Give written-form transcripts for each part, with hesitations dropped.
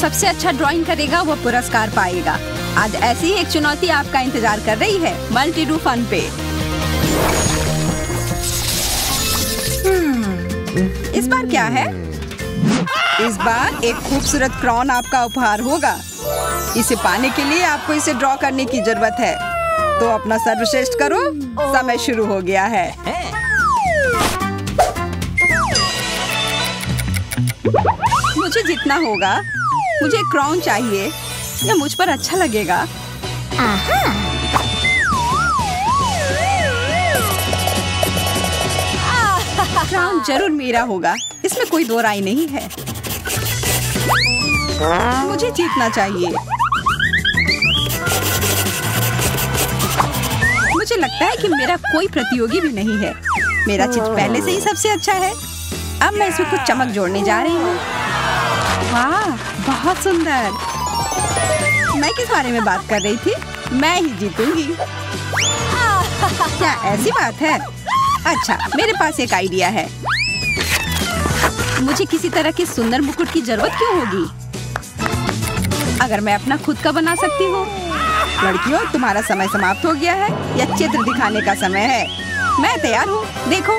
सबसे अच्छा ड्राइंग करेगा वो पुरस्कार पाएगा। आज ऐसी ही एक चुनौती आपका इंतजार कर रही है मल्टी डू फन पे। इस बार क्या है? इस बार एक खूबसूरत क्राउन आपका उपहार होगा। इसे पाने के लिए आपको इसे ड्रॉ करने की जरूरत है। तो अपना सर्वश्रेष्ठ करो, समय शुरू हो गया है। मुझे जीतना होगा। मुझे एक क्राउन चाहिए। यह मुझ पर अच्छा लगेगा। क्राउन जरूर मेरा होगा, इसमें कोई दो राय नहीं है। मुझे जीतना चाहिए। मुझे लगता है कि मेरा कोई प्रतियोगी भी नहीं है। मेरा चित्र पहले से ही सबसे अच्छा है। अब मैं इसमें कुछ चमक जोड़ने जा रही हूँ। वाह, बहुत सुंदर। मैं किस बारे में बात कर रही थी? मैं ही जीतूंगी। क्या ऐसी बात है? अच्छा, मेरे पास एक आइडिया है। मुझे किसी तरह के सुंदर मुकुट की जरूरत क्यों होगी? अगर मैं अपना खुद का बना सकती हूँ। लड़कियों, तुम्हारा समय समाप्त हो गया है। यह चित्र दिखाने का समय है। मैं तैयार हूँ, देखो।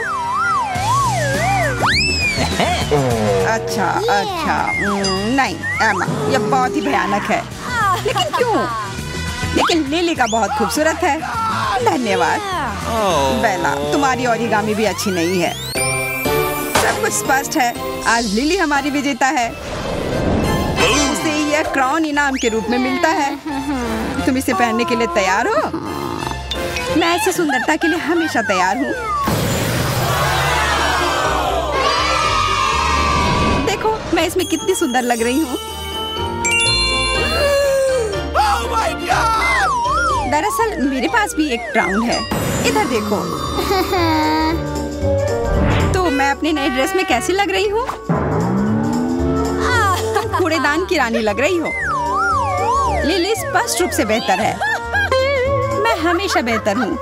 अच्छा, नहीं एमा, यह बहुत ही भयानक है। लेकिन क्यों? लेकिन लिली का बहुत खूबसूरत है। धन्यवाद। बेला, तुम्हारी ओरिगामी भी अच्छी नहीं है। सब कुछ स्पष्ट है। आज लिली हमारी विजेता है। उसे यह क्राउन इनाम के रूप में मिलता है। तुम इसे पहनने के लिए तैयार हो? मैं ऐसी सुंदरता के लिए हमेशा तैयार हूँ। देखो, मैं इसमें कितनी सुंदर लग रही हूँ। दरअसल मेरे पास भी एक क्राउन है। इधर देखो। तो मैं अपने नए ड्रेस में कैसी लग रही हूँ? तुम कूड़ेदान की रानी लग रही हो। लिली स्पष्ट रूप से बेहतर है। मैं हमेशा बेहतर हूँ।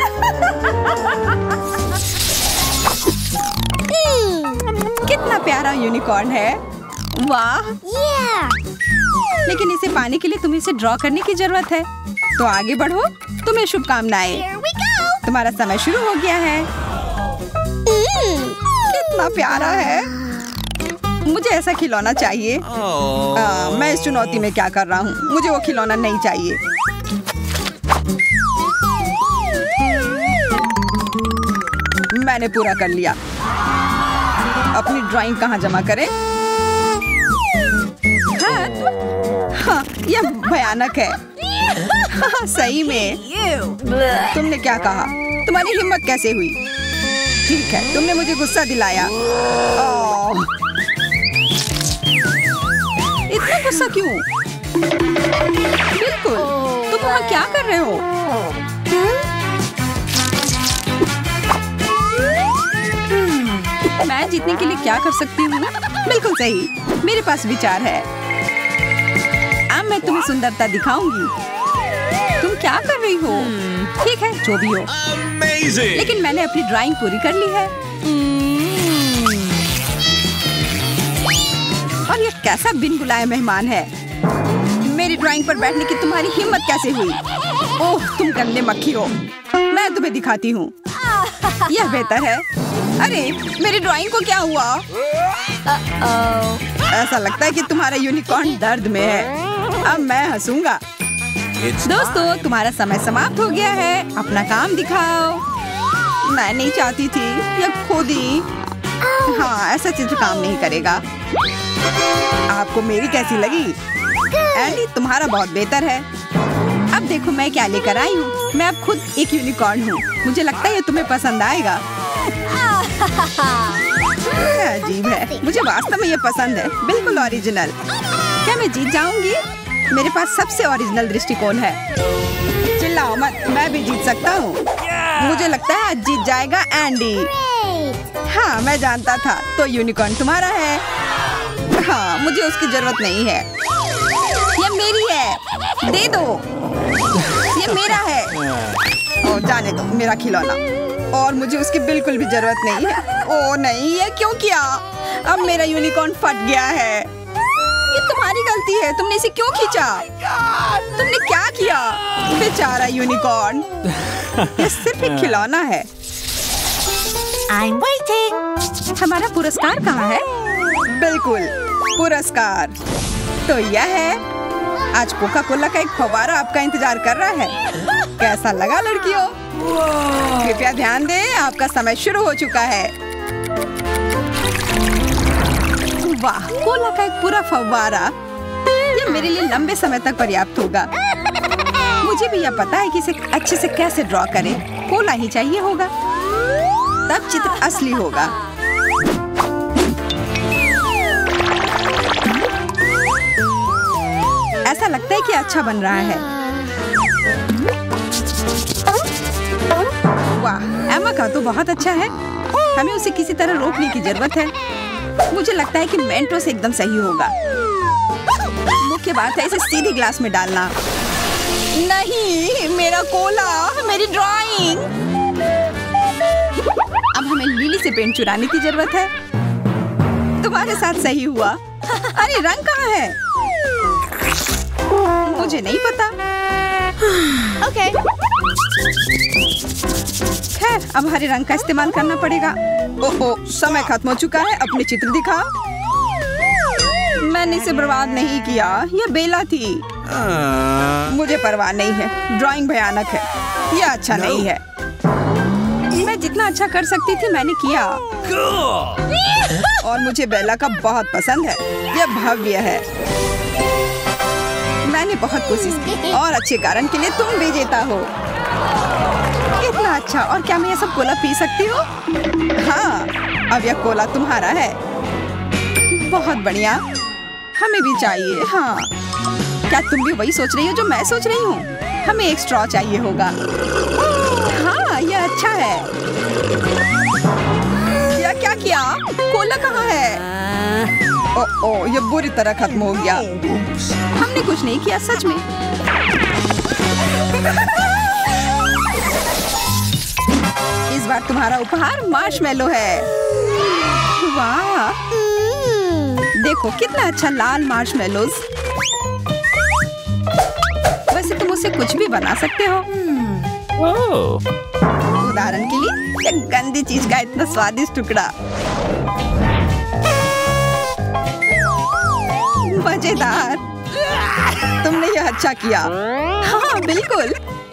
कितना प्यारा यूनिकॉर्न है। वाह। लेकिन इसे पाने के लिए तुम्हें इसे ड्रॉ करने की जरूरत है। तो आगे बढ़ो। तुम्हें शुभकामनाएं। तुम्हारा समय शुरू हो गया है। कितना प्यारा है। मुझे ऐसा खिलौना चाहिए। मैं इस चुनौती में क्या कर रहा हूँ? मुझे वो खिलौना नहीं चाहिए। मैंने पूरा कर लिया। अपनी ड्राइंग कहाँ जमा करें? हाँ, यह भयानक है। हाँ, सही में। तुमने क्या कहा? तुम्हारी हिम्मत कैसे हुई? ठीक है, तुमने मुझे गुस्सा दिलाया। इतना गुस्सा क्यों? बिल्कुल। तुम वहाँ क्या कर रहे हो? मैं जीतने के लिए क्या कर सकती हूँ? बिल्कुल सही, मेरे पास विचार है। अब मैं तुम्हें सुंदरता दिखाऊंगी। तुम क्या कर रही हो? ठीक है, जो भी हो। लेकिन मैंने अपनी ड्राइंग पूरी कर ली है। और ये कैसा बिन बुलाए मेहमान है। मेरी ड्राइंग पर बैठने की तुम्हारी हिम्मत कैसे हुई? ओह, तुम गंदे मक्खी हो। मैं तुम्हें दिखाती हूँ। यह बेहतर है। अरे, मेरी ड्राइंग को क्या हुआ? ऐसा लगता है कि तुम्हारा यूनिकॉर्न दर्द में है। अब मैं हंसूंगा। दोस्तों, तुम्हारा समय समाप्त हो गया है। अपना काम दिखाओ। मैं नहीं चाहती थी, यह खुद ही। हाँ, ऐसा चित्र काम नहीं करेगा। आपको मेरी कैसी लगी? एंडी, तुम्हारा बहुत बेहतर है। अब देखो मैं क्या लेकर आई हूँ। मैं अब खुद एक यूनिकॉर्न हूँ। मुझे लगता है ये तुम्हें पसंद आएगा। अजीब है। मुझे वास्तव में ये पसंद है। बिल्कुल ओरिजिनल। क्या मैं जीत जाऊंगी? मेरे पास सबसे ओरिजिनल दृष्टिकोण है। चिल्लाओ मत, मैं भी जीत सकता हूँ। मुझे लगता है आज जीत जाएगा एंडी। हाँ, मैं जानता था। तो यूनिकॉर्न तुम्हारा है। हाँ, मुझे उसकी जरूरत नहीं है। ये मेरी है। दे दो। ये मेरा है। ओ, जाने दो, मेरा खिलौना। और मुझे उसकी बिल्कुल भी जरूरत नहीं है। ओ नहीं, ये क्यों किया? अब मेरा यूनिकॉर्न फट गया है। ये तुम्हारी गलती है, तुमने इसे क्यों खींचा? तुमने क्या किया? बेचारा यूनिकॉर्न। ये सिर्फ एक खिलौना है। I'm waiting. हमारा पुरस्कार कहाँ है? बिल्कुल, पुरस्कार तो यह है। आज कोका कोला का एक फव्वारा आपका इंतजार कर रहा है। कैसा लगा लड़कियों? कृपया ध्यान दें, आपका समय शुरू हो चुका है। वाह, कोला का एक पूरा फव्वारा। ये मेरे लिए लंबे समय तक पर्याप्त होगा। मुझे भी यह पता है कि इसे अच्छे से कैसे ड्रॉ करें। कोला ही चाहिए होगा, तब चित्र असली होगा। ऐसा लगता है कि अच्छा बन रहा है। वाह, एमा का तो बहुत अच्छा है। हमें उसे किसी तरह रोकने की जरूरत है। मुझे लगता है कि मेंटोस एकदम सही होगा। मुख्य बात है इसे सीधी ग्लास में डालना। नहीं, मेरा कोला, मेरी ड्राइंग। अब हमें लिली से पेंट चुराने की जरूरत है। तुम्हारे साथ सही हुआ। अरे रंग कहाँ है? मुझे नहीं पता। Okay. खैर, अब हरे रंग का इस्तेमाल करना पड़ेगा। ओहो, समय खत्म हो चुका है। अपने चित्र दिखाओ। मैंने इसे बर्बाद नहीं किया, यह बेला थी। मुझे परवाह नहीं है। ड्राइंग भयानक है, यह अच्छा नहीं है। मैं जितना अच्छा कर सकती थी मैंने किया। और मुझे बेला का बहुत पसंद है। यह भव्य है। मैंने बहुत कोशिश की और अच्छे कारण के लिए तुम विजेता हो। इतना अच्छा। और क्या मैं ये सब कोला पी सकती हूँ? हाँ, अब यह कोला तुम्हारा है। बहुत बढ़िया, हमें भी चाहिए। हाँ, क्या तुम भी वही सोच रही हो जो मैं सोच रही हूँ? हमें एक स्ट्रॉ चाहिए होगा। हाँ, यह अच्छा है। यह क्या किया? कोला कहाँ है? ओह, यह बुरी तरह खत्म हो गया। हमने कुछ नहीं किया, सच में। इस बार तुम्हारा उपहार मार्शमेलो है। वाह, देखो कितना अच्छा लाल मार्शमेलोज। वैसे तुम उससे कुछ भी बना सकते हो। उदाहरण के लिए एक गंदी चीज का इतना स्वादिष्ट टुकड़ा। मजेदार। तुमने यह अच्छा किया। हाँ बिल्कुल।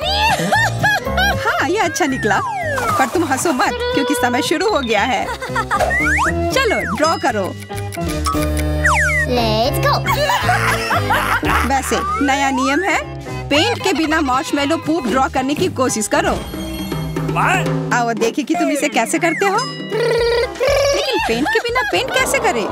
हाँ, यह अच्छा निकला। पर तुम हंसो मत क्योंकि समय शुरू हो गया है। चलो ड्रॉ करो। Let's go. वैसे नया नियम है, पेंट के बिना मार्शमेलो पूप ड्रॉ करने की कोशिश करो। आओ देखें कि तुम इसे कैसे करते हो। लेकिन पेंट के बिना पेंट कैसे करें?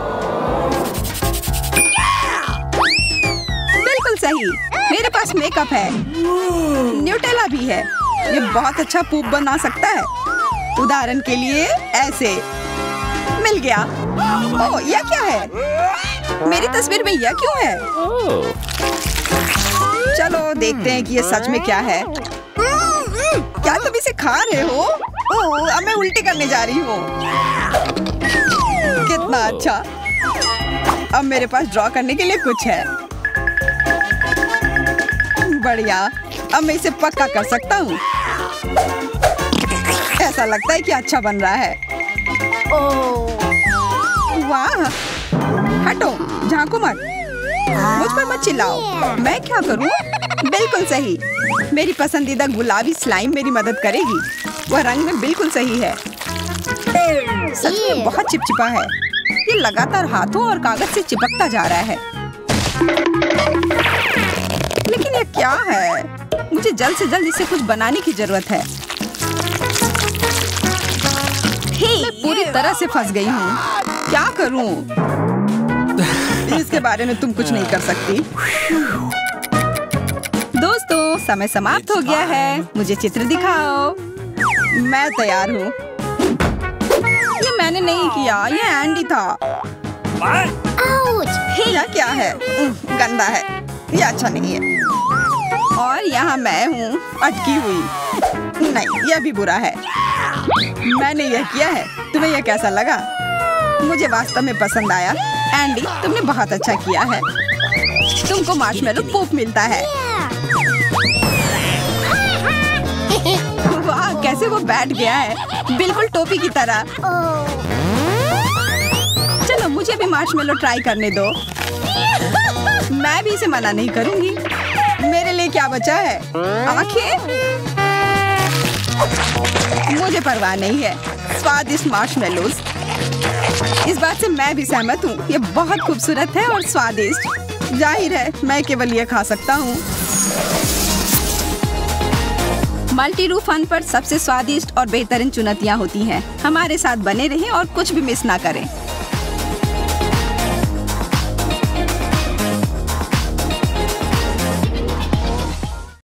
बिल्कुल सही। मेरे पास मेकअप है, न्यूटेला भी है। ये बहुत अच्छा पूप बना सकता है। उदाहरण के लिए ऐसे। मिल गया। ओह, यह क्या है? मेरी तस्वीर में यह क्यों है? चलो देखते हैं कि ये सच में क्या है। क्या तुम इसे खा रहे हो? ओह, अब मैं उल्टी करने जा रही हूँ। कितना अच्छा। अब मेरे पास ड्रॉ करने के लिए कुछ है। बढ़िया, अब मैं इसे पक्का कर सकता हूँ। ऐसा लगता है कि अच्छा बन रहा है। वाह, हटो, झांको मत। मुझ पर मत चिल्लाओ। मैं क्या करूँ? बिल्कुल सही। मेरी पसंदीदा गुलाबी स्लाइम मेरी मदद करेगी। वह रंग में बिल्कुल सही है। सच में बहुत चिपचिपा है। ये लगातार हाथों और कागज से चिपकता जा रहा है। लेकिन ये क्या है? मुझे जल्द से जल्द इसे कुछ बनाने की जरूरत है। मैं पूरी तरह से फंस गई हूँ। क्या करूँ? इसके बारे में तुम कुछ नहीं कर सकती। दोस्तों, समय समाप्त हो गया है। मुझे चित्र दिखाओ। मैं तैयार हूँ। ये मैंने नहीं किया, ये एंडी था। यह क्या है? गंदा है, ये अच्छा नहीं है। और यहाँ मैं हूँ अटकी हुई। नहीं, यह भी बुरा है। मैंने यह किया है। तुम्हें यह कैसा लगा? मुझे वास्तव में पसंद आया। एंडी, तुमने बहुत अच्छा किया है। तुमको मार्शमेलो पोप मिलता है। वाह, कैसे वो बैठ गया है, बिल्कुल टोपी की तरह। चलो मुझे भी मार्शमेलो ट्राई करने दो। मैं भी इसे मना नहीं करूंगी। मेरे लिए क्या बचा है? आंखें? मुझे परवाह नहीं है। स्वादिष्ट मार्शमेलोज। इस बात से मैं भी सहमत हूँ। ये बहुत खूबसूरत है और स्वादिष्ट। जाहिर है मैं केवल ये खा सकता हूँ। मल्टी-रू फन पर सबसे स्वादिष्ट और बेहतरीन चुनौतियाँ होती हैं। हमारे साथ बने रहें और कुछ भी मिस ना करें।